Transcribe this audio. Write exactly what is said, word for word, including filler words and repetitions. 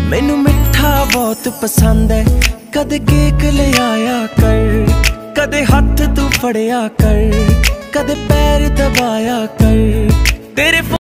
मैनू मिठा बहुत पसंद है, कदे केक ले आया कर, कदे हथ तू फड़िया कर, कदे पैर दबाया कर। तेरे